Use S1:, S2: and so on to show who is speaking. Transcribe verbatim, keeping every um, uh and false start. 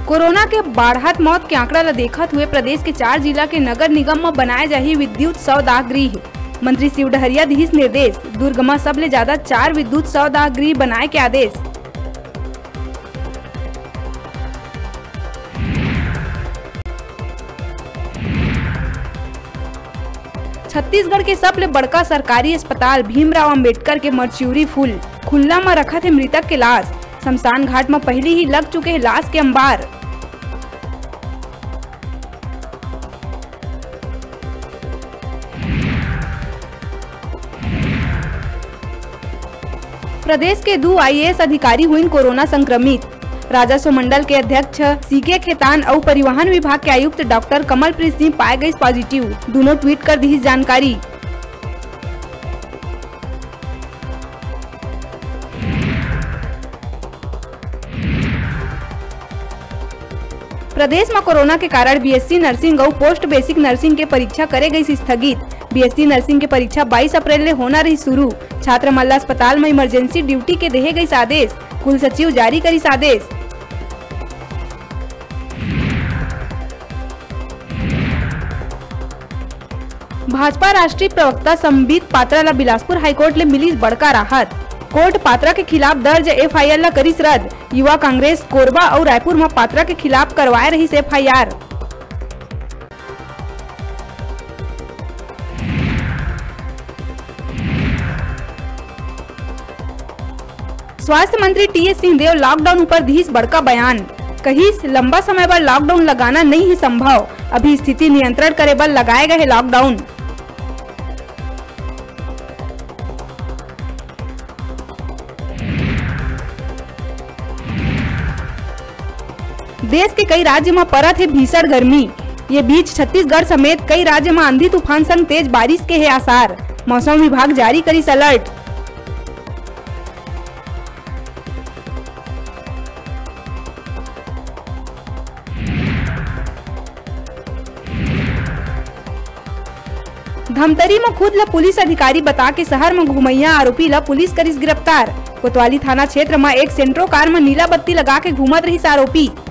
S1: Corona के बाढ़त मौत के आंकड़ा ला देखत हुए प्रदेश के चार जिला के नगर निगम में बनाए जाही विद्युत सौदाह गृह। मंत्री शिव डहरिया दिहिस निर्देश। दुर्ग में सबले ज्यादा चार विद्युत सौदाह गृह बनाए के आदेश। छत्तीसगढ़ के सबले बड़का सरकारी अस्पताल भीमराव अंबेडकर के मरचिउरी फूल खुल्ला में रखा थे मृतक के लाश। शमशान घाट में पहले ही लग चुके हैं लाश के अंबार। प्रदेश के दो आई ए एस अधिकारी हुई कोरोना संक्रमित। राजस्व मंडल के अध्यक्ष सीके खेतान और परिवहन विभाग के आयुक्त डॉक्टर कमलप्रीत सिंह पाए गए पॉजिटिव। दोनों ट्वीट कर दी जानकारी। प्रदेश में कोरोना के कारण बी एस सी नर्सिंग और पोस्ट बेसिक नर्सिंग के परीक्षा करे गई स्थगित। बी एस सी नर्सिंग के परीक्षा बाईस अप्रैल ले होना रही शुरू। छात्र मल्ला अस्पताल में इमरजेंसी ड्यूटी के देहे गई आदेश। कुल सचिव जारी करी आदेश। भाजपा राष्ट्रीय प्रवक्ता संबित पात्रा ला बिलासपुर हाईकोर्ट ले मिली बड़का राहत। कोर्ट पात्रा के खिलाफ दर्ज एफ आई आर ला करिस रद्द। युवा कांग्रेस कोरबा और रायपुर में पात्रा के खिलाफ करवाए रही एफ आई आर। स्वास्थ्य मंत्री टी एस सिंहदेव लॉकडाउन ऊपर दीस बड़का बयान। कहिस लंबा समय पर लॉकडाउन लगाना नहीं है संभव। अभी स्थिति नियंत्रण करे बर लगाए गए लॉकडाउन। देश के कई राज्य में परत है भीषण गर्मी। ये बीच छत्तीसगढ़ समेत कई राज्य में आंधी तूफान संग तेज बारिश के है आसार। मौसम विभाग जारी करी अलर्ट। धमतरी में खुद ला पुलिस अधिकारी बता के शहर में घुमैया आरोपी ला पुलिस करिस गिरफ्तार। कोतवाली थाना क्षेत्र में एक सेंट्रो कार में नीला बत्ती लगा के घूमत रही आरोपी।